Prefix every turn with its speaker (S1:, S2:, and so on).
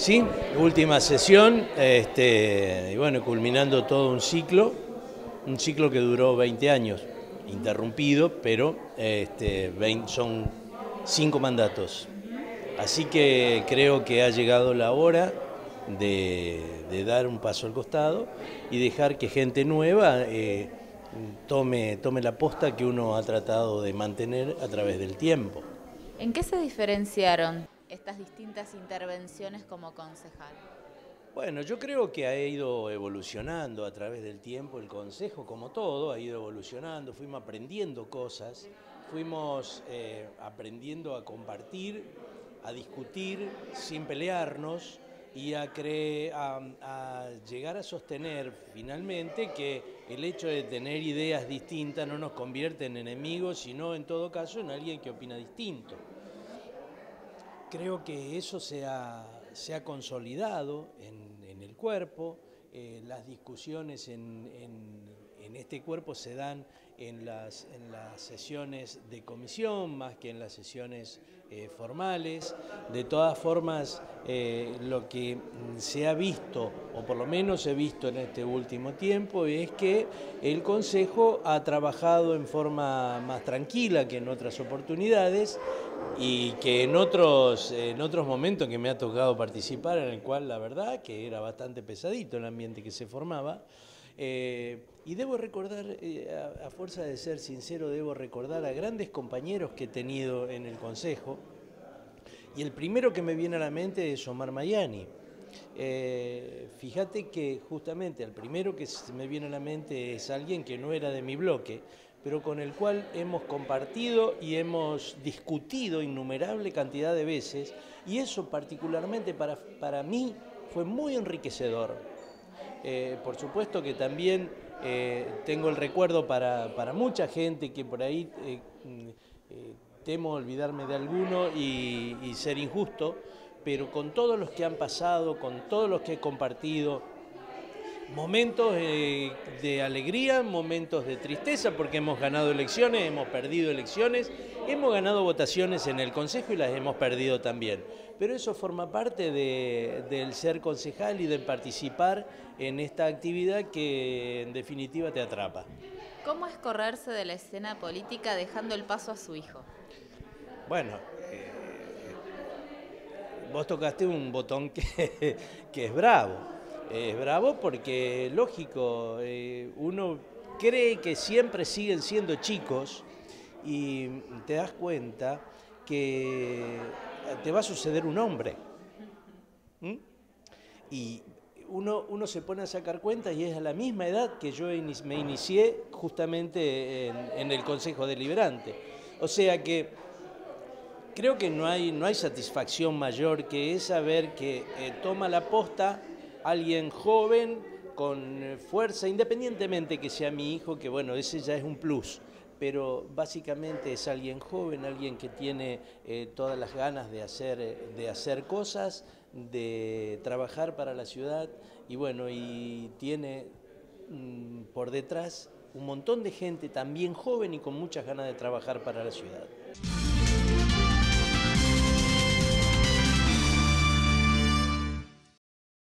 S1: Sí, última sesión, y bueno, culminando todo un ciclo que duró 20 años, interrumpido, pero son 5 mandatos. Así que creo que ha llegado la hora de dar un paso al costado y dejar que gente nueva tome la posta que uno ha tratado de mantener a través del tiempo.
S2: ¿En qué se diferenciaron estas distintas intervenciones como concejal?
S1: Bueno, yo creo que ha ido evolucionando a través del tiempo el Consejo, como todo, ha ido evolucionando, fuimos aprendiendo cosas, fuimos aprendiendo a compartir, a discutir sin pelearnos y a llegar a sostener finalmente que el hecho de tener ideas distintas no nos convierte en enemigos, sino en todo caso en alguien que opina distinto. Creo que eso se ha consolidado en el cuerpo, las discusiones en este cuerpo se dan en las sesiones de comisión más que en las sesiones formales. De todas formas, lo que se ha visto, o por lo menos he visto en este último tiempo, es que el Consejo ha trabajado en forma más tranquila que en otras oportunidades y que en otros momentos que me ha tocado participar, en el cual la verdad que era bastante pesadito el ambiente que se formaba. Y debo recordar, a fuerza de ser sincero, debo recordar a grandes compañeros que he tenido en el Consejo, y el primero que me viene a la mente es Omar Mayani. Fíjate que justamente el primero que se me viene a la mente es alguien que no era de mi bloque, pero con el cual hemos compartido y hemos discutido innumerable cantidad de veces, y eso particularmente para mí fue muy enriquecedor. Por supuesto que también tengo el recuerdo para mucha gente que por ahí temo olvidarme de alguno y ser injusto, pero con todos los que han pasado, con todos los que he compartido, momentos de alegría, momentos de tristeza, porque hemos ganado elecciones, hemos perdido elecciones, hemos ganado votaciones en el Consejo y las hemos perdido también. Pero eso forma parte del ser concejal y de participar en esta actividad que en definitiva te atrapa.
S2: ¿Cómo es correrse de la escena política dejando el paso a su hijo?
S1: Bueno, vos tocaste un botón que es bravo. Es bravo porque, lógico, uno cree que siempre siguen siendo chicos y te das cuenta que te va a suceder un hombre. ¿Mm? Y uno se pone a sacar cuentas y es a la misma edad que yo me inicié justamente en el Consejo Deliberante. O sea que creo que no hay satisfacción mayor que esa, ver que toma la posta alguien joven, con fuerza, independientemente que sea mi hijo, que bueno, ese ya es un plus, pero básicamente es alguien joven, alguien que tiene todas las ganas de hacer cosas, de trabajar para la ciudad, y bueno, y tiene por detrás un montón de gente también joven y con muchas ganas de trabajar para la ciudad.